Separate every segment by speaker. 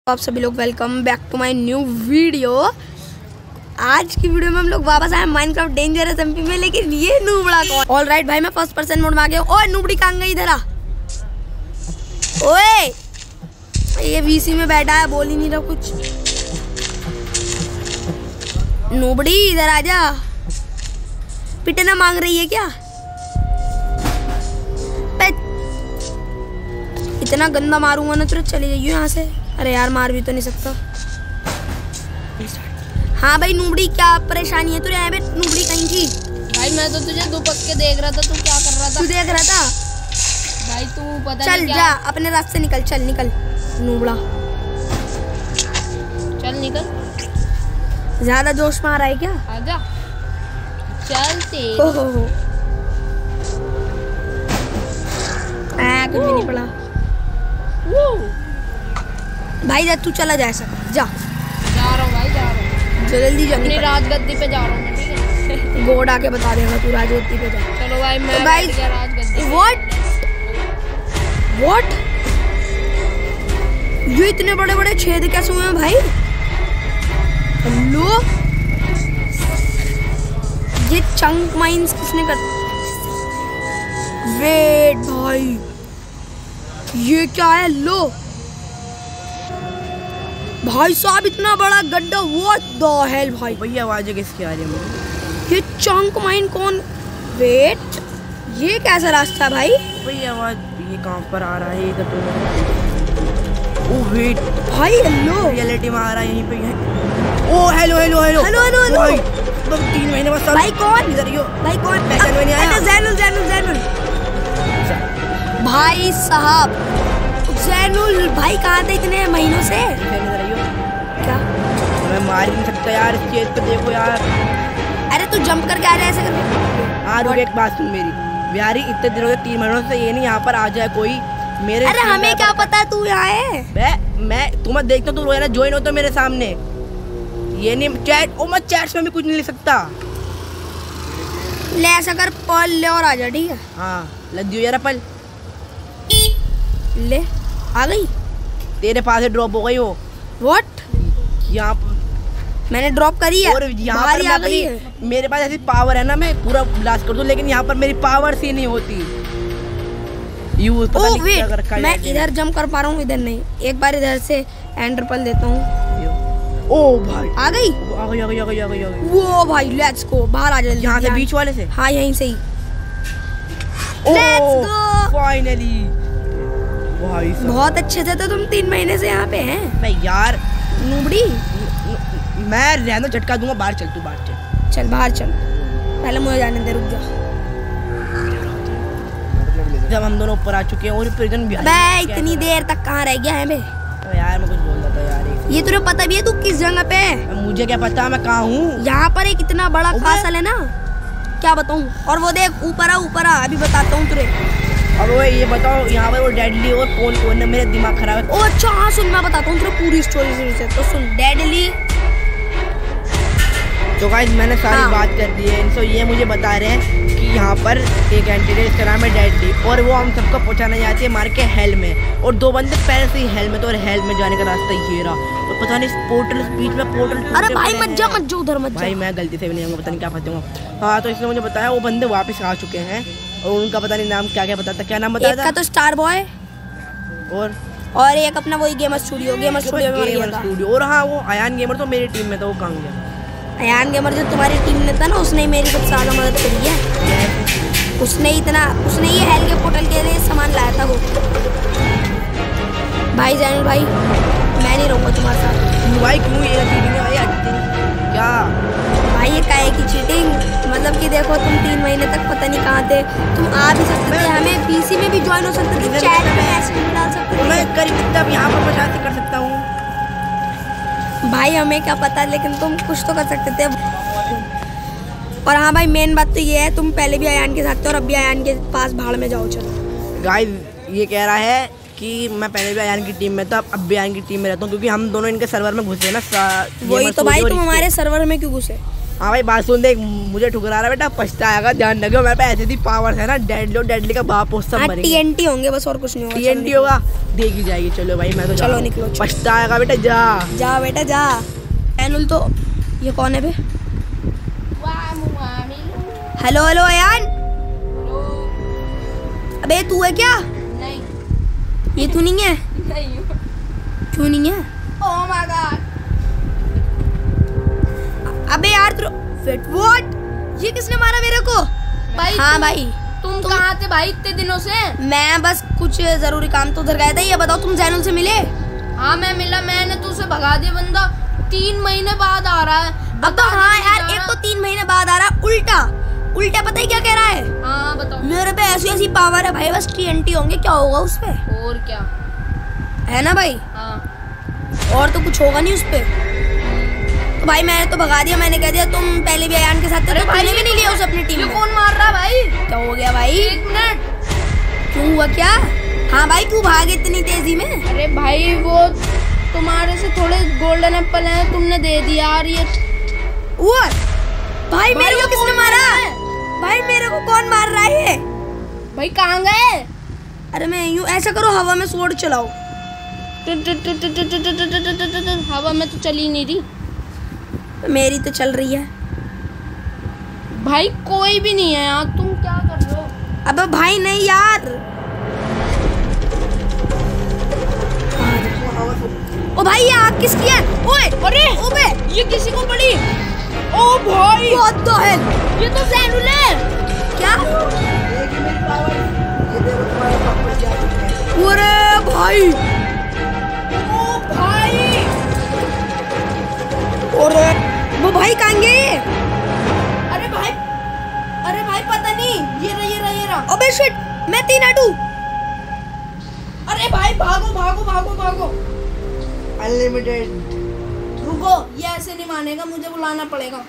Speaker 1: आप सभी लोग welcome back to my new video. आज की वीडियो में हम लोग वापस आए माइनक्राफ्ट डेंजरस एमपी में, लेकिन ये नूबड़ा कौन? ऑलराइट भाई, मैं फर्स्ट पर्सन मोड में आ गया। ओए नूबड़ी कहाँ गई? इधर आ। ओए ये वीसी में बैठा है, बोल ही नहीं रहा कुछ। नूबड़ी इधर आ जा। पिटना मांग रही है क्या? इतना गंदा मारूंगा ना तुरंत चली जाइए यहाँ से। अरे यार मार भी तो नहीं सकता। हाँ भाई नूबड़ी, क्या परेशानी है तुझे? नूबड़ी कहीं की?
Speaker 2: भाई मैं तो तुझे दुपक के देख रहा था, तू क्या कर रहा था?
Speaker 1: तू देख रहा था?
Speaker 2: भाई तू पता
Speaker 1: चल
Speaker 2: नहीं
Speaker 1: जा अपने रास्ते से निकल, चल निकल नूबड़ा,
Speaker 2: चल निकल।
Speaker 1: ज्यादा जोश में आ रहा है क्या?
Speaker 2: आजा चलते।
Speaker 1: कुछ भी नहीं पड़ा भाई। जा तू चला जा, सब जा
Speaker 2: रहा हूँ भाई, जा रहा हूँ।
Speaker 1: जल्दी जा,
Speaker 2: अपनी राजगद्दी पे जा रहा हूँ मैं, ठीक है?
Speaker 1: गोड आके बता देगा तू राजगद्दी पे जा।
Speaker 2: चलो भाई मैं
Speaker 1: तो भाई
Speaker 2: राजगद्दी।
Speaker 1: व्हाट ये इतने बड़े बड़े छेद कैसे हुए हैं भाई? हेलो, ये चंक माइंस किसने कर? वेट भाई, ये क्या है? लो भाई साहब, इतना बड़ा गड्ढा। व्हाट द हेल भाई?
Speaker 3: भैया आवाज़ें किसकी आ रही है?
Speaker 1: ये चंक माइन कौन? वेट, ये कैसा रास्ता है भाई?
Speaker 3: भैया आवाज़ ये कहाँ पर आ रहा है? इधर तो ओ वेट
Speaker 1: भाई, हेलो
Speaker 3: रियलिटी में आ रहा है, यहीं पे है। Oh hello hello hello
Speaker 1: hello hello hello
Speaker 3: भाई, 3 महीने बाद
Speaker 1: भाई कौन?
Speaker 3: इधर यो
Speaker 1: भाई कौन?
Speaker 3: पहचान में नहीं आया?
Speaker 1: जैनुल जैनुल जैनुल भाई साहब, जैनुल भाई कहाँ थे इतने महीनों से?
Speaker 3: इधर यो
Speaker 1: क्या
Speaker 3: मैं मार ही नहीं सकता यार, इस चीज को देखो यार।
Speaker 1: अरे तू जंप करके आ जाए ऐसे करके।
Speaker 3: हाँ रुक, एक बात सुन मेरी बिहारी, इतने दिनों से 3 महीनों से ये नहीं यहाँ पर आ जाए कोई मेरे।
Speaker 1: अरे हमें क्या पता तू यहाँ है?
Speaker 3: मैं तुम्हें देखता हूँ, तू रोजाना ज्वाइन होता मेरे सामने। ये नहीं चैट, ओ मैं चैट्स में भी कुछ नहीं लिख सकता।
Speaker 1: ले ऐसा कर, पल ले और आ जा, ठीक है?
Speaker 3: हाँ लद्दी यार, पल
Speaker 1: ले आ गई।
Speaker 3: तेरे पास से ड्रॉप हो गई वो।
Speaker 1: व्हाट?
Speaker 3: यहाँ
Speaker 1: मैंने ड्रॉप करी है
Speaker 3: और यहाँ
Speaker 1: बाहर
Speaker 3: पर
Speaker 1: ही आ गई है।
Speaker 3: मेरे पास ऐसी पावर है ना, मैं पूरा ब्लास्ट कर दूं, लेकिन यहाँ पर मेरी पावर सी नहीं होती। यूज पता नहीं क्या कर रखा है।
Speaker 1: मैं इधर जंप कर पा रहा हूँ, इधर नहीं। एक बार इधर से एंडर पर्ल देता हूँ।
Speaker 3: ओ भाई
Speaker 1: आ गई
Speaker 3: आ गई आ गई आ गई आ गई आ गई।
Speaker 1: वो भाई लेट्स गो, बाहर आ जा
Speaker 3: यहाँ से बीच वाले से।
Speaker 1: हाँ यहीं से ही।
Speaker 3: लेट्स गो फाइनली भाई।
Speaker 1: बहुत अच्छे से, तो तुम 3 महीने से यहाँ पे हैं।
Speaker 3: मैं यार
Speaker 1: नूबड़ी,
Speaker 3: मैं रहना झटका दूंगा। बाहर चल, तू बाहर चल।
Speaker 1: चल बाहर चल, पहले मुझे जाने दे, रुक जा।
Speaker 3: जब हम दोनों ऊपर आ चुके हैं और प्रिजन भी
Speaker 1: बे इतनी देर तक कहाँ रह गया है बे?
Speaker 3: तो यार मैं कुछ बोल रहा था यार।
Speaker 1: ये तुझे पता भी है तू किस जगह पे है?
Speaker 3: मुझे क्या पता मैं कहाँ हूँ?
Speaker 1: यहाँ पर एक इतना बड़ा कासल है ना, क्या बताऊँ। और वो देख ऊपर आ, अभी बताता हूँ तुझे।
Speaker 3: अब वो ये बताओ, यहाँ पर वो डेडली और कौन है? मेरा दिमाग खराब है।
Speaker 1: ओ अच्छा हाँ सुन, मैं बताता हूँ तुझे पूरी स्टोरी से। तो सुन, डेडली।
Speaker 3: तो गाइस मैंने सारी बात कर दी है। तो ये मुझे बता रहे हैं कि यहाँ पर एक एंटिटी इसका नाम है डेडली, और वो हम सबको पहुँचाना चाहती है मार के हेल में। और 2 बंदे पहले से ही हेल में, तो और हेल में जाने का रास्ता ये रहा। तो पता नहीं पोर्टल, बीच में पोर्टल।
Speaker 1: अरे भाई मत जा उधर मत जा
Speaker 3: भाई, मैं गलती से भी नहीं आऊँगा, पता नहीं क्या फंसूंगा। हाँ तो इसने मुझे बताया वो बंदे वापस आ चुके हैं, और उनका पता नहीं नाम क्या क्या बताता। क्या नाम बताया?
Speaker 1: एक का तो स्टार बॉय, और एक अपना वही गेमर स्टूडियो में मर गया था।
Speaker 3: और हाँ वो अयान गेमर तो मेरी टीम में था, वो कहाँ गया?
Speaker 1: अयान गेमर जो तुम्हारी टीम में था ना, उसने मेरी सबसे ज्यादा मदद करी है। उसने ये हेल के पोर्टल के लिए सामान लाया था वो। भाई जैनुल भाई, मैं नहीं रहूँगा तुम्हारे साथ।
Speaker 3: भाई क्यों ये चीटिंग है भाई? क्या
Speaker 1: भाई ये काहे की चीटिंग? मतलब कि देखो तुम 3 महीने तक पता नहीं कहाँ थे। तुम आ भी सकते थे, हमें पीसी में भी ज्वाइन हो सकते थे, चैट में मैसेज डाल सकते थे।
Speaker 3: मैं करीब तब यहाँ पर पहुँचा कर सकता हूँ
Speaker 1: भाई, हमें क्या पता, लेकिन तुम कुछ तो कर सकते थे। और हाँ भाई, मेन बात तो ये है, तुम पहले भी अयान के साथ थे और अब भी अयान के पास भाड़ में जाओ। चलो
Speaker 3: गाइस, ये कह रहा है कि मैं पहले भी अयान की टीम में था, अब भी अयान की टीम में रहता हूँ, क्योंकि हम दोनों इनके सर्वर में घुसे ना।
Speaker 1: वही तो भाई, तुम हमारे सर्वर में क्यों घुसे?
Speaker 3: हाँ भाई बात सुन, देख मुझे ठुकरा रहा बेटा, पछताएगा, ध्यान रखो। मेरे पे ऐसे थी पावर्स है ना, डेडली का बाप हो, सब मरेंगे।
Speaker 1: TNT होंगे बस, और कुछ नहीं होगा।
Speaker 3: TNT होगा, देखी जाएगी। चलो भाई मैं तो
Speaker 1: चलो निकलो।
Speaker 3: पछताएगा बेटा, जा
Speaker 1: जा बेटा जा। एनुल तो ये कौन है बे? हेलो हेलो अयान, अबे तू है क्या?
Speaker 2: नहीं,
Speaker 1: ये तू नहीं है?
Speaker 2: नहीं।
Speaker 1: क्यों नहीं है?
Speaker 2: Oh my God.
Speaker 1: अबे यार व्हाट? ये किसने मारा मेरे को?
Speaker 2: भाई
Speaker 1: हाँ भाई,
Speaker 2: तुम कहाँ थे भाई इतने दिनों से?
Speaker 1: मैं बस कुछ जरूरी काम तो उधर गया था। ये बताओ तुम जैनुल से मिले?
Speaker 2: हाँ मैं मिला, मैंने तुझसे भगा दिया। बंदा 3 महीने बाद आ रहा है।
Speaker 1: अब तो हाँ यार, एक तो 3 महीने बाद आ रहा है, उल्टा पता ही क्या कह रहा है?
Speaker 2: हाँ बताओ।
Speaker 1: मेरे पे ऐसी पावर है भाई, बस TNT होंगे, क्या होगा उस पे?
Speaker 2: और क्या
Speaker 1: है ना भाई?
Speaker 2: हाँ।
Speaker 1: और तो कुछ होगा नहीं उस पे। तो भाई मैंने तो भगा दिया, मैंने कह दिया तुम पहले भी अयान के साथ थे, तो तूने भी नहीं लिया उसे अपनी टीम में।
Speaker 2: कौन मार रहा भाई?
Speaker 1: क्या हो गया भाई?
Speaker 2: 1 मिनट।
Speaker 1: क्यों हुआ क्या? हाँ भाई क्यों भागे इतनी तेजी में?
Speaker 2: अरे भाई वो तुम्हारे से थोड़े गोल्डन एप्पल हैं, तुमने दे दिया यार। ये
Speaker 1: भाई मेरे को किसने मारा? भाई मेरे को कौन मार रहा है?
Speaker 2: भाई कहाँ गए?
Speaker 1: अरे मैं यूं, ऐसा करो हवा में स्वॉर्ड चलाओ।
Speaker 2: हवा में तो चली नहीं रही।
Speaker 1: मेरी तो चल रही है।
Speaker 2: भाई कोई भी नहीं है यार, तुम क्या कर रहे हो?
Speaker 1: अबे भाई नहीं यार। ओ भाई ये आग किसकी है? ओए
Speaker 2: अरे
Speaker 1: ओबे
Speaker 2: ये किसी को पड़ी। ओ भाई
Speaker 1: बहुत तो है,
Speaker 2: ये तो जैनुल है।
Speaker 1: क्या? अरे भाई,
Speaker 2: ओ भाई,
Speaker 1: अरे वो भाई कहाँ गए?
Speaker 2: अरे भाई पता नहीं। ये रहा।
Speaker 1: अबे शिट, मैं 3 हटू।
Speaker 2: अरे भाई भागो।
Speaker 3: अनलिमिटेड।
Speaker 2: रुको, ये ऐसे नहीं मानेगा, मुझे बुलाना पड़ेगा।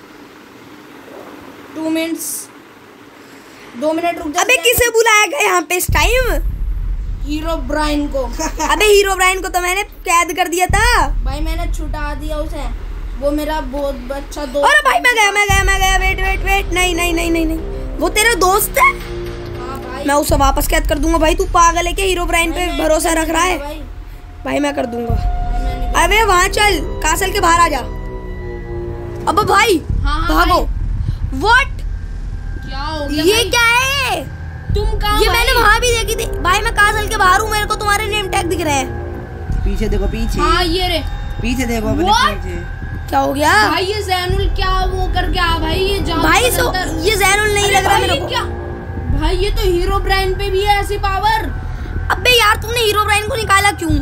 Speaker 2: 2 मिनट्स, 2 मिनट रुक जा।
Speaker 1: अबे किसे बुलाया गया यहाँ पे इस टाइम?
Speaker 2: हीरो ब्राइन को।
Speaker 1: अबे हीरो ब्राइन को तो मैंने कैद कर दिया था।
Speaker 2: भाई मैंने छुटा दिया उसे, वो मेरा बहुत अच्छा दोस्त।
Speaker 1: अरे भाई मैं गया। वेट नहीं, वो तेरा दोस्त है?
Speaker 2: हाँ भाई,
Speaker 1: मैं उसे वापस कैद कर दूंगा। भाई तू पागल है क्या? हीरो ब्राइन पे भरोसा रख रहा है? भाई मैं कर दूंगा। अबे वहाँ चल, कासल के बाहर आ जा। अब भाई
Speaker 2: हाँ,
Speaker 1: भागो। व्हाट?
Speaker 2: क्या हो गया?
Speaker 1: ये क्या है?
Speaker 2: तुम कहाँ?
Speaker 1: ये मैंने वहाँ भी देखी थी। भाई मैं कासल के बाहर हूँ, मेरे को तुम्हारे नेम टैग दिख रहे हैं।
Speaker 3: पीछे देखो, पीछे।
Speaker 2: हाँ ये रे,
Speaker 3: पीछे देखो अपने
Speaker 2: What?
Speaker 3: पीछे।
Speaker 1: क्या हो गया?
Speaker 2: भाई ये जैनुल क्या वो कर गया भाई? ये जान
Speaker 1: भाई
Speaker 2: अंदर।
Speaker 1: ये जैनुल नहीं
Speaker 2: अरे
Speaker 1: लग रहा
Speaker 2: भाई,
Speaker 1: मेरे
Speaker 2: ये
Speaker 1: को।
Speaker 2: क्या भाई? ये तो हीरो ब्राइन पे भी है ऐसी पावर।
Speaker 1: अबे यार तुमने हीरो ब्राइन को निकाला क्यों?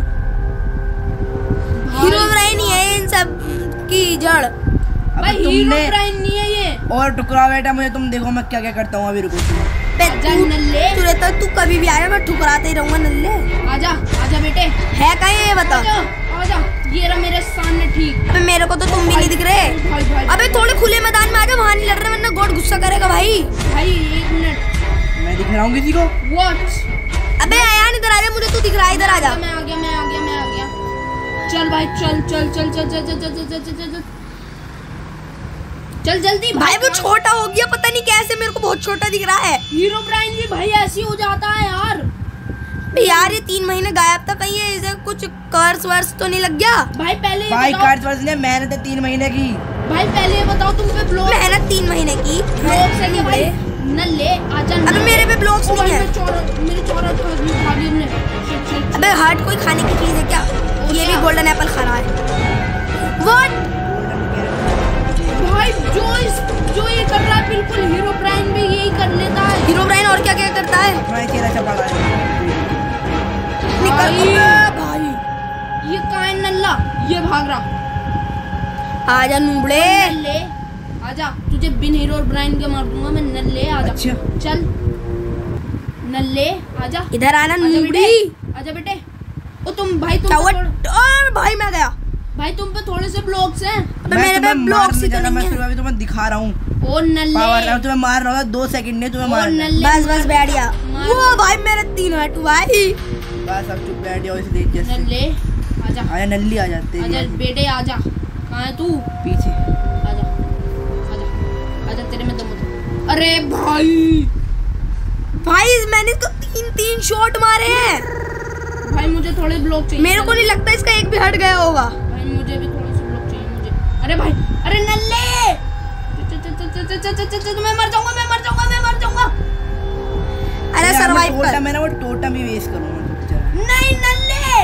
Speaker 1: हीरो ब्राइन ही है इन सब की जड़।
Speaker 2: भाई हीरो ब्राइन नहीं है ये।
Speaker 3: और टुकड़ा बेटा मुझे, तुम देखो मैं क्या क्या करता हूँ। अभी रुको
Speaker 2: नल्ले,
Speaker 1: तू कभी भी आया, मैं ठुकराते ही रहूंगा नल्ले।
Speaker 2: आजा बेटे।
Speaker 1: है क्या ये बता?
Speaker 2: आजा, ये रहा मेरे सामने। ठीक।
Speaker 1: अबे मेरे को तो तुम भी नहीं दिख रहे।
Speaker 2: भाई
Speaker 1: अबे थोड़े खुले मैदान में आजा, वहाँ नहीं लड़ रहे वरना गॉड गुस्सा करेगा भाई।
Speaker 2: 1 मिनट।
Speaker 3: मैं दिख रहा हूँ किसी को?
Speaker 2: व्हाट?
Speaker 1: अबे आयान इधर आ जा, मुझे तू दिख रहा है, इधर आ जा।
Speaker 2: मैं आ गया। चल भाई चल जल्दी
Speaker 1: भाई वो छोटा हो गया, पता नहीं कैसे, मेरे को बहुत छोटा दिख रहा है।
Speaker 2: हीरो ब्राइन भी भाई ऐसी हो जाता है यार।
Speaker 1: यार ये 3 महीने गायब था, कहीं ये इसे कुछ कर्स वर्स तो नहीं लग गया?
Speaker 2: भाई पहले ये
Speaker 3: भाई
Speaker 2: बताओ।
Speaker 3: कर्ज वर्ज ने मेहनत है 3 महीने की।
Speaker 2: भाई पहले ये बताओ, तुम पे ब्लॉक
Speaker 1: मेहनत 3 महीने की
Speaker 2: से क्या भाई? नल्ले आजा।
Speaker 1: अबे मेरे पे ब्लॉक्स नहीं है।
Speaker 2: मेरे चौरस खा ली हमने।
Speaker 1: अबे हार्ट कोई खाने की चीज है क्या? ये भी गोल्डन एप्पल खा रहा है। व्हाट?
Speaker 2: भाई जो ये कर रहा है, बिल्कुल हीरो ब्राइन भी यही कर लेता है।
Speaker 1: हीरो ब्राइन और क्या क्या करता है?
Speaker 3: अपना चेहरा छपा रहा है।
Speaker 1: निकल भाई।
Speaker 2: ये कहाँ है नल्ला? ये भाग रहा।
Speaker 1: आजा नूबड़े।
Speaker 2: नल्ले आजा, तुझे बिन हीरो और ब्राइन के मार दूंगा मैं। नल्ले आजा।
Speaker 3: अच्छा।
Speaker 2: चल नल्ले आजा।
Speaker 1: इधर आना
Speaker 2: आजा
Speaker 1: नूबड़ी।
Speaker 2: बेटे, आजा बेटे। ओ तुम भाई, तुम
Speaker 1: क्या हुआ?
Speaker 2: पे
Speaker 1: और भाई मैं गया।
Speaker 2: भाई तुम पे थोड़े से ब्लॉक्स हैं।
Speaker 1: अबे मेरे पे ब्लॉक्स ही तो
Speaker 3: मैं
Speaker 1: नहीं है।
Speaker 3: सिर्फ अभी तुम्हें दिखा रहा हूँ
Speaker 2: ओ नल्ले।
Speaker 3: पावर। मैं तुम्हें मार रहा हूँ 2 सेकंड ने तुम्हें मार।
Speaker 1: बस बैठ गया। वो भाई मेरे 3 हट भाई।
Speaker 3: बस अब चुप बैठ जाओ इसे देख जैसे।
Speaker 2: नल्ले आजा।
Speaker 3: आया नल्ली आ जाते
Speaker 2: आजा
Speaker 3: हैं
Speaker 2: बेटे आजा। कहाँ है तू?
Speaker 3: पीछे।
Speaker 2: आजा आजा तेरे में दम होता। अरे भाई
Speaker 1: मैंने तो 3 शॉट मारे हैं
Speaker 2: भाई, मुझे थोड़े ब्लॉक चाहिए।
Speaker 1: मेरे को नहीं लगता इसका एक भी हट गया होगा
Speaker 2: भाई, मुझे भी थोड़े से ब्लॉक चाहिए मुझे। अरे भाई, अरे नल्ले, मैं मर जाऊंगा।
Speaker 1: अरे सर्वाइव कर।
Speaker 3: मैं ना वो टोटम भी वेस्ट करूंगा।
Speaker 2: नहीं नल्ले,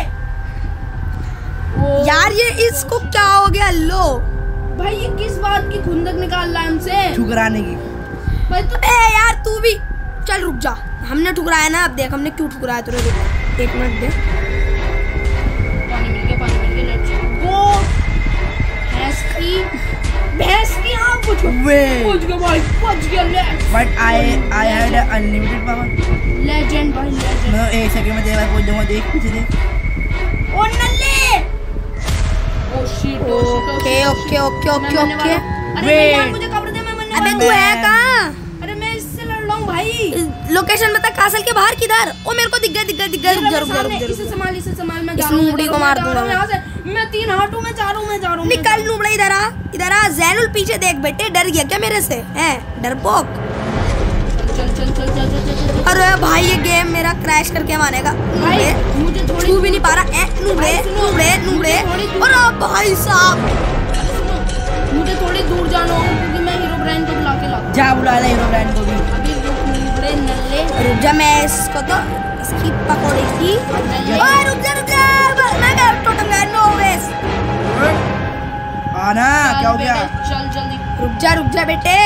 Speaker 1: यार ये इसको क्या हो गया? लो
Speaker 2: भाई ये किस बात की खुंदक निकाल रहा है हमसे?
Speaker 3: ठुकराने की।
Speaker 2: भाई तू
Speaker 1: यार तू भी चल, रुक जा। हमने ठुकराया ना, अब देख हमने क्यों ठुकराया तुझे। रुक 1 मिनट दे।
Speaker 2: पानी मिल गया, लेट्स गो। भैंस की हाँ पहुंच गया भाई, पहुंच गया।
Speaker 3: But I had unlimited power.
Speaker 2: Legend भाई, लेजेंड।
Speaker 3: मैं 1 सेकंड में देगा पहुंच जाऊंगा। देख पीछे देख।
Speaker 2: ओ नल्ले, ओ शिट,
Speaker 1: ओके।
Speaker 2: अरे यार मुझे कवर दे, मैं मरने
Speaker 1: अबे
Speaker 2: वाला
Speaker 1: तू
Speaker 2: हूँ।
Speaker 1: है कहाँ?
Speaker 2: अरे मैं इससे लड़ रहा हूँ भाई।
Speaker 1: लोकेशन बता, कासल के बाहर किधर? ओ मेरे को दिख गया।
Speaker 2: इसे संभाल, मैं
Speaker 1: इस नूबड़ी को मार दूंगा
Speaker 2: यहाँ से। मैं 3 हाथों में जा रहा हूँ।
Speaker 1: निकल नूबड़ा, इधर आ। जैनुल पीछे देख बेटे, डर गया क्या मेरे से? है डरपोक।
Speaker 2: चल।
Speaker 1: अरे भाई ये गेम मेरा क्रैश करके मानेगा।
Speaker 2: भाई मुझे थोड़ी
Speaker 1: छू भी नहीं पा रहा। नूबड़े। अरे भाई साहब,
Speaker 2: मुझे थोड़ी दूर जाना होगा क्योंकि मैं हीरो ब्रांड को बुला के लाऊं।
Speaker 3: जा बुला ले हीरो ब्रांड को भी।
Speaker 2: अभी नूबड़े नल्ले,
Speaker 1: रुक जा, मैं इसको तो इसकी पकौड़ी की। ओए रुक जा, मैं कर टोटम गया। नो वेस।
Speaker 3: आना क्या हो गया?
Speaker 2: चल जल्दी।
Speaker 1: रुक जा बेटे।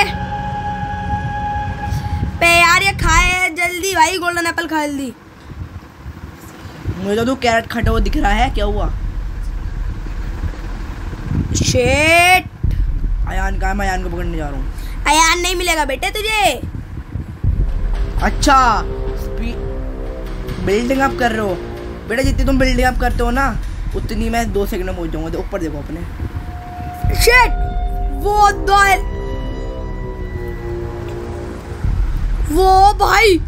Speaker 1: पे यार ये खाए जल्दी भाई, गोल्डन एप्पल खा जल्दी।
Speaker 3: मुझे तो कैरेट खटा हुआ दिख रहा है, क्या हुआ?
Speaker 1: शिट,
Speaker 3: अयान कहाँ है? मैं अयान को पकड़ने जा रहा हूँ।
Speaker 1: अयान नहीं मिलेगा बेटे तुझे।
Speaker 3: अच्छा बिल्डिंग अप कर रहे हो बेटा। जितनी तुम बिल्डिंग अप करते हो ना, उतनी मैं 2 सेकंड में पहुंच जाऊंगा। ऊपर देखो अपने।
Speaker 1: शिट, वो भाई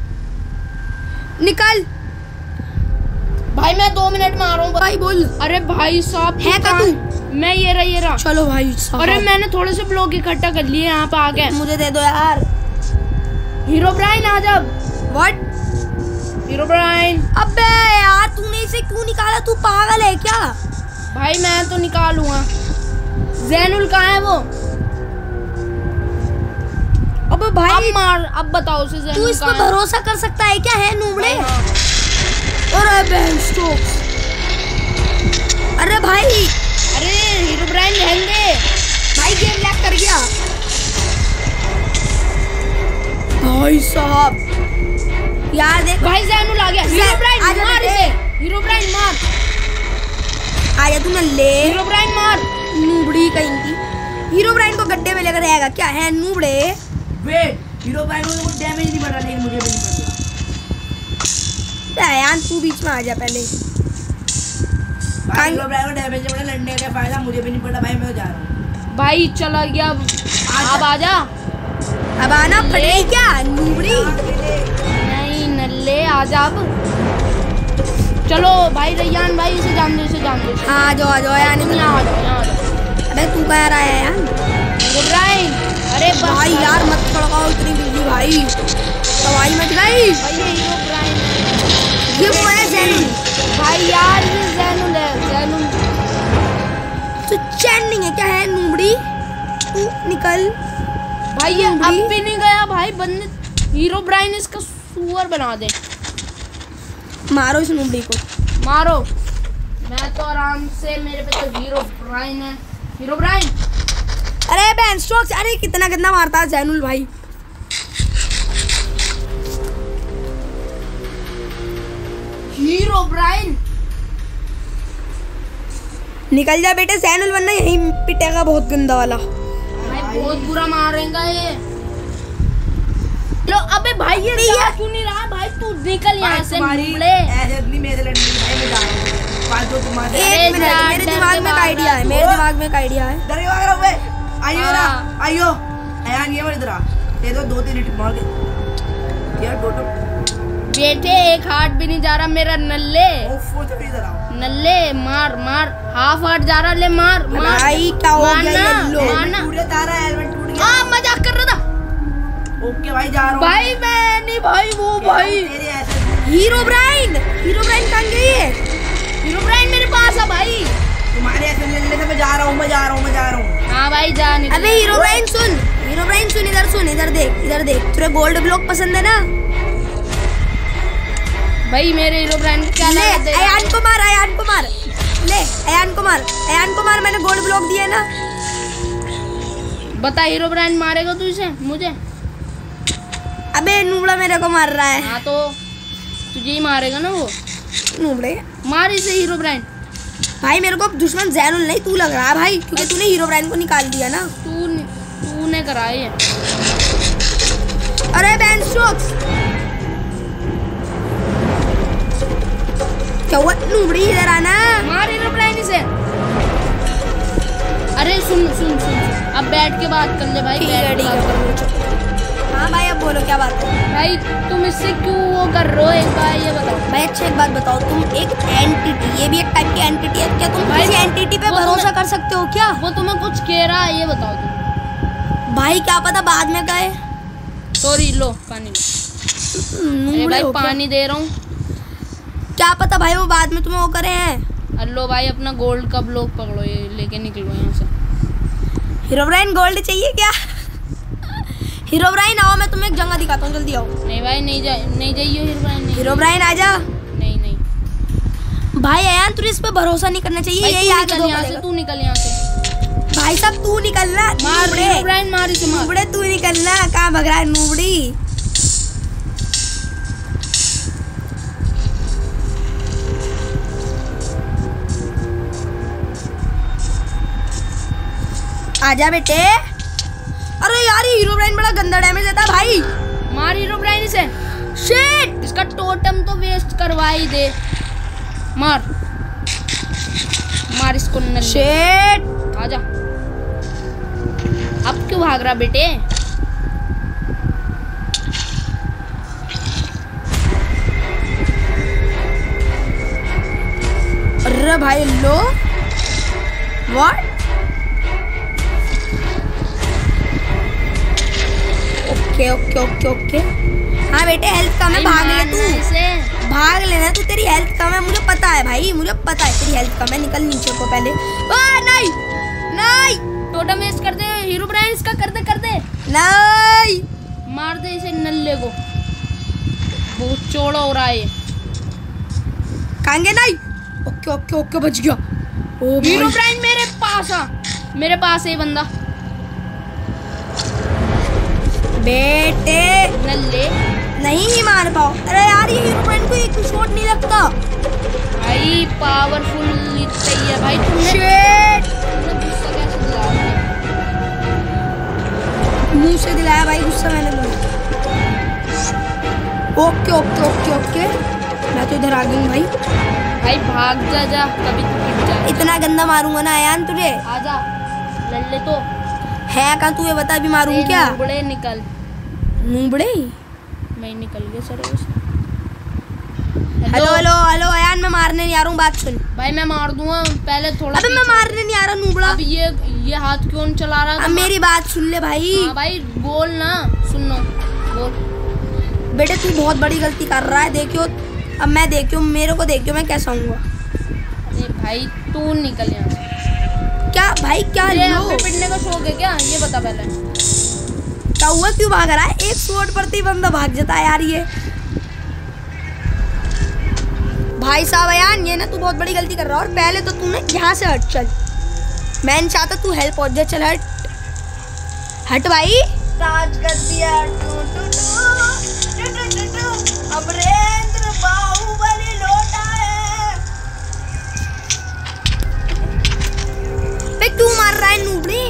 Speaker 1: निकल
Speaker 2: भाई, मैं 2 मिनट में आ रहा हूँ
Speaker 1: भाई। बोल।
Speaker 2: अरे भाई साहब
Speaker 1: है का तू?
Speaker 2: मैं ये रहा।
Speaker 1: चलो भाई साहब।
Speaker 2: अरे मैंने थोड़े से ब्लॉक इकट्ठा कर लिए यहाँ पे आ गए।
Speaker 1: मुझे दे दो यार।
Speaker 2: हीरो ब्राइन आ जा।
Speaker 1: व्हाट?
Speaker 2: Herobrine.
Speaker 1: अबे यार तूने इसे क्यों निकाला? तू पागल है क्या?
Speaker 2: भाई मैं तो निकालूंगा। जैनुल कहाँ है वो?
Speaker 1: अबे भाई
Speaker 2: अब मार, अब बताओ उसे जैनुल
Speaker 1: तू इस पर भरोसा कर सकता है क्या? है नूबड़े। अरे बेंस्टोक्स, अरे भाई,
Speaker 2: अरे हीरो ब्राइन रहेंगे
Speaker 1: भाई। गेम लैग कर गया भाई साहब। यार देख
Speaker 2: भाई, जैनुल आ गया। हीरो ब्राइन मार इसे। हीरो ब्राइन मार।
Speaker 1: आया तू न ले।
Speaker 2: हीरो ब्राइन मार।
Speaker 1: नूबड़ी कहीं की। हीरो ब्राइन को गड्ढे में लेकर आएगा क्या? है नूबड़े।
Speaker 3: वेट, हीरो ब्राइन को डैमेज नहीं पड़ रहा, लेकिन मुझे भी नहीं पड़ रहा।
Speaker 1: यार तू बीच में आ जा पहले।
Speaker 3: हीरो ब्राइन को डैमेज नहीं पड़ा, लड़ने का फायदा मुझे भी नहीं पड़ा। भाई मैं तो जा रहा हूँ।
Speaker 2: भाई चला गया। अब आजा।
Speaker 1: अब आना पड़ेगी क्या नूबड़ी?
Speaker 2: नहीं नल्ले, आजा अब। चलो भाई रैयान भाई, इसे जान दो।
Speaker 1: आ जाओ यार।
Speaker 2: यहाँ आ जाओ।
Speaker 1: अबे तू कह रहा है यार?
Speaker 2: हीरो ब्राइन, अरे
Speaker 1: भाई यार मत खड़काओ इतनी बिजली भाई। दवाई मच गई
Speaker 2: भाई। ये हीरो ब्राइन,
Speaker 1: ये वो है जैनुल।
Speaker 2: भाई यार ये जैनुल है। जैनुल
Speaker 1: तो चैन नहीं है क्या? है नूबड़ी, तू निकल
Speaker 2: भाई। ये अब भी नहीं गया भाई। बंदे हीरो ब्राइन इसका सुअर बना दे।
Speaker 1: मारो इस नूबड़ी को,
Speaker 2: मारो। मैं तो आराम से, मेरे पे तो हीरो ब्राइन है। हीरो ब्राइन,
Speaker 1: अरे बेंस्टोक्स, अरे कितना मारता है जैनुल भाई।
Speaker 2: हीरो ब्राइन
Speaker 1: निकल जा बेटे जैनुल, वरना यहीं पिटेगा बहुत गंदा वाला।
Speaker 2: भाई बहुत बुरा मारेगा ये। लो अबे भाई, ये जा क्यों नहीं रहा भाई? तू निकल यहाँ से।
Speaker 3: ऐसे नहीं मेरे लड़ने की। भाई मैं जा रहा हूँ। फालतू तुम्हारे
Speaker 1: एक मिनट, मेरे दिमाग में एक आइडिया है।
Speaker 3: डरे भाग रहा हुए। आइयो ना, आइयो। अयान ये मत इधर आ। ये तो 2-3 हिट मार के यार टोटो।
Speaker 2: बेटे एक हार्ट भी नहीं जा रहा मेरा नल्ले।
Speaker 3: इधर आओ।
Speaker 2: नल्ले मार। हाफ हार्ट जा रहा। ले मार।
Speaker 1: भाई क्या हो गया?
Speaker 2: मारना।
Speaker 3: टूट गया तारा, हेलमेट टूट गया।
Speaker 2: मजाक कर रहा था।
Speaker 3: ओके भाई जा रहा हूँ
Speaker 2: भाई मैं नहीं भाई, वो भाई
Speaker 3: तेरे ऐसे
Speaker 1: हीरो ब्राइन कहाँ गई है?
Speaker 2: हीरो ब्राइन मेरे पास है भाई।
Speaker 3: तुम्हारे ऐसे मिलने से मैं जा रहा हूँ।
Speaker 2: हाँ भाई जा निकल।
Speaker 1: अबे हीरो ब्राइन सुन, इधर देख, तुझे गोल्ड ब्लॉक पसंद है ना?
Speaker 2: भाई मेरे हीरो ब्राइन क्या
Speaker 1: ले
Speaker 2: लगा?
Speaker 1: अयान को मार, ले अयान को मार, मैंने गोल्ड ब्लॉक दिया ना।
Speaker 2: बता हीरो ब्राइन मारेगा तू इसे मुझे?
Speaker 1: अबे नूबड़ा मेरे को मार रहा है।
Speaker 2: हाँ तो तुझे ही मारेगा ना वो।
Speaker 1: नूबड़े
Speaker 2: मार इसे हीरो ब्राइन।
Speaker 1: भाई मेरे को दुश्मन जैनुल नहीं तू लग रहा है भाई, क्योंकि तूने हीरो ब्राइन को निकाल दिया ना।
Speaker 2: तूने कराया ये।
Speaker 1: अरे बैन स्ट्रोक्स क्या हुआ? नूबड़ी इधर आना।
Speaker 2: मार हीरो ब्राइन इसे। अरे सुन अब बैठ के बात कर ले भाई।
Speaker 1: ठीक है हाँ भाई अब बोलो क्या बात है?
Speaker 2: भाई तुम इससे क्यों वो कर रहे हो? एक बार ये बताओ
Speaker 1: भाई। अच्छा एक बात बताओ, तुम एक एंटिटी, ये भी एक टाइप की एंटिटी है क्या? तुम किसी एंटिटी पे भरोसा कर सकते हो क्या?
Speaker 2: वो तुम्हें कुछ कह रहा है, ये बताओ तुम।
Speaker 1: भाई क्या पता बाद में कहे।
Speaker 2: सॉरी लो पानी। अरे भाई पानी दे रहा हूँ।
Speaker 1: क्या पता भाई वो बाद में तुम्हें वो करे हैं।
Speaker 2: अल्लो भाई अपना गोल्ड का ब्लॉक पकड़ो, ये लेके निकलो यहाँ से।
Speaker 1: हीरो ब्राइन गोल्ड चाहिए क्या? हीरो ब्राइन आओ, मैं तुम्हें एक जगह दिखाता हूँ, जल्दी आओ।
Speaker 2: नहीं भाई नहीं जाइए हीरो ब्राइन।
Speaker 1: हीरो ब्राइन आजा।
Speaker 2: नहीं
Speaker 1: भाई यार तुझे इस पे भरोसा नहीं करना चाहिए। यही आगे दो
Speaker 2: यहाँ से, तू निकल यहाँ से।
Speaker 1: भाई साहब तू निकलना।
Speaker 2: मार हीरो ब्राइन, मार इसे मार।
Speaker 1: नूबड़े तू निकलना, कहाँ भग रहा है नूबड़ी? आजा बेटे। अरे यार ये हीरो ब्राइन बड़ा गंदा डैमेज देता है भाई।
Speaker 2: मार हीरो ब्राइन इसे।
Speaker 1: शिट
Speaker 2: इसका टोटम तो वेस्ट करवा ही दे। मार इसको नल्ले।
Speaker 1: शिट
Speaker 2: आजा। अब क्यों भाग रहा बेटे?
Speaker 1: अरे भाई लो व्हाट? ओके। हाँ बेटे हेल्थ कम है, भाग ले तू। भाग लेना, तू तेरी हेल्थ कम है, मुझे पता है भाई, मुझे पता है तेरी हेल्थ कम है। निकल नीचे को पहले। नहीं
Speaker 2: टोटम वेस्ट कर दे हीरो ब्राइन इसका। कर दे
Speaker 1: नहीं।
Speaker 2: मार दे इसे नल्ले को, बहुत चौड़ा हो रहा है ये।
Speaker 1: खाएंगे नहीं। ओके बच गया। ओ
Speaker 2: हीरो ब्राइन मेरे पास है बंदा।
Speaker 1: बेटे
Speaker 2: नल्ले
Speaker 1: नहीं ही मार पाओ। अरे यार ये हीरो ब्राइन को एक शॉट नहीं लगता
Speaker 2: भाई। पावरफुल चाहिए भाई।
Speaker 1: शिट
Speaker 2: गुस्सा कैसे दिलाया?
Speaker 1: मुंह से दिलाया भाई गुस्सा मैंने तो। ओके मैं तो इधर आ गई भाई।
Speaker 2: भाग जा कभी तू गिर जा।
Speaker 1: इतना गंदा मारूंगा ना अयान तुझे।
Speaker 2: आजा लल्ले तो
Speaker 1: है कहाँ तू? ये बता अभी मारूं क्या?
Speaker 2: नूबड़े निकल।
Speaker 1: नूबड़े
Speaker 2: मैं निकल गया सर।
Speaker 1: हेलो अयान मैं मारने नहीं आ रहा हूँ, बात सुन।
Speaker 2: भाई मैं मार दूंगा पहले थोड़ा।
Speaker 1: अबे मैं मारने नहीं आ रहा नूबड़ा।
Speaker 2: अब ये हाथ क्यों चला रहा?
Speaker 1: अब मेरी बात सुन ले भाई।
Speaker 2: हाँ भाई बोल ना, सुनो बोल।
Speaker 1: बेटे तू बहुत बड़ी गलती कर रहा है। देखियो अब मैं मेरे को देखियो मैं कैसा हूँ।
Speaker 2: अरे भाई तू निकल यहाँ से।
Speaker 1: क्या भाई क्या लो
Speaker 2: पिटने का शौक है क्या? ये बता पहले
Speaker 1: क्या हुआ? क्यों भाग रहा है? एक शॉट पर ही बंदा भाग जाता है यार ये। भाई साहब अयान ये ना तू बहुत बड़ी गलती कर रहा है। और पहले तो तू ना यहाँ से हट। चल मैं नहीं चाहता तू हेल्प पहुंच जाए। चल हट भाई। राज कर दिया अमरेंद्र बाहुबली लौटा है। तू मार रहा है नूबड़ी।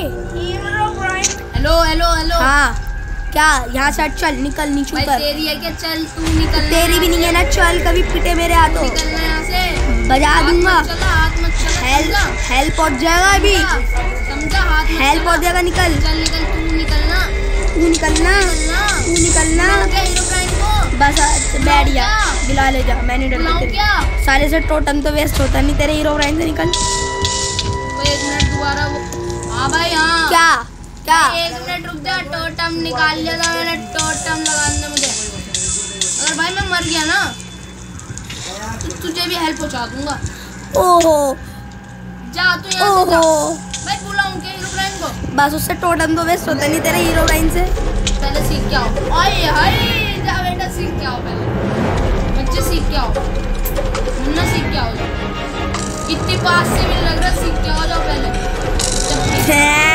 Speaker 2: हेलो
Speaker 1: हाँ क्या? यहाँ से चल निकल नीचे
Speaker 2: भाई
Speaker 1: उतर।
Speaker 2: तेरी है क्या? चल तू निकल।
Speaker 1: तेरी भी नहीं है ना। चल कभी पिटे मेरे हाथों।
Speaker 2: निकलना यहाँ से।
Speaker 1: बजा दूंगा।
Speaker 2: हाथ मत चला।
Speaker 1: हेल्प पहुंच जाएगा अभी।
Speaker 2: समझा? हाथ मत
Speaker 1: हेल्प पहुंच जाएगा। निकल तू निकलना।
Speaker 2: हीरो ब्राइन को
Speaker 1: बस बैठ जा। बुला ले जा। मैं नहीं डरता तेरे
Speaker 2: क्या?
Speaker 1: सारे से टोटम तो वेस्ट होता नहीं तेरे हीरो ब्राइन से। निकल।
Speaker 2: वो 1 मिनट दोबारा वो। हाँ भाई हाँ।
Speaker 1: क्या क्या?
Speaker 2: 1 मिनट रुक जा, टोटम निकाल लिया था मैंने, टोटम लगाने मुझे। अगर भाई मैं मर गया ना तो तुझे भी हेल्प पहुंचा दूंगा।
Speaker 1: ओहो
Speaker 2: जा तू यहाँ से जा।
Speaker 1: ओहो,
Speaker 2: भाई बुलाऊं क्या हीरोब्राइन को?
Speaker 1: बस उससे टोटम तो वेस्ट होता नहीं तेरे हीरोब्राइन से।
Speaker 2: पहले सीख के आओ। आए हाय, जा बेटा सीख के आओ, पहले बच्चे सीख के आओ, मुन्ना सीख के आओ। इतनी पास से भी लग रहा, सीख के आओ जाओ पहले।